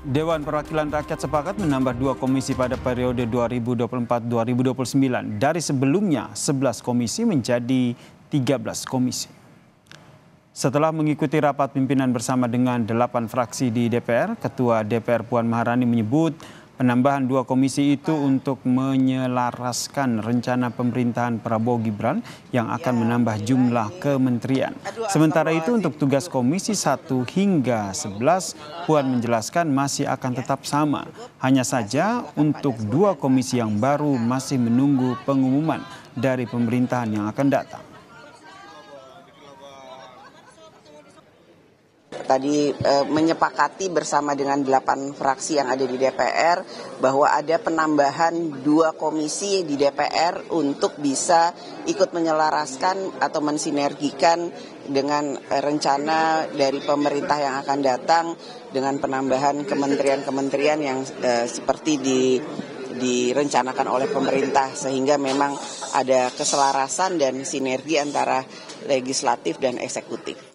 Dewan Perwakilan Rakyat sepakat menambah 2 komisi pada periode 2024-2029 dari sebelumnya 11 komisi menjadi 13 komisi. Setelah mengikuti rapat pimpinan bersama dengan 8 fraksi di DPR, Ketua DPR Puan Maharani menyebut penambahan 2 komisi itu untuk menyelaraskan rencana pemerintahan Prabowo Gibran yang akan menambah jumlah kementerian. Sementara itu untuk tugas komisi 1 hingga 11, Puan menjelaskan masih akan tetap sama. Hanya saja untuk 2 komisi yang baru masih menunggu pengumuman dari pemerintahan yang akan datang. Tadi menyepakati bersama dengan 8 fraksi yang ada di DPR bahwa ada penambahan 2 komisi di DPR untuk bisa ikut menyelaraskan atau mensinergikan dengan rencana dari pemerintah yang akan datang dengan penambahan kementerian-kementerian yang seperti direncanakan oleh pemerintah, sehingga memang ada keselarasan dan sinergi antara legislatif dan eksekutif.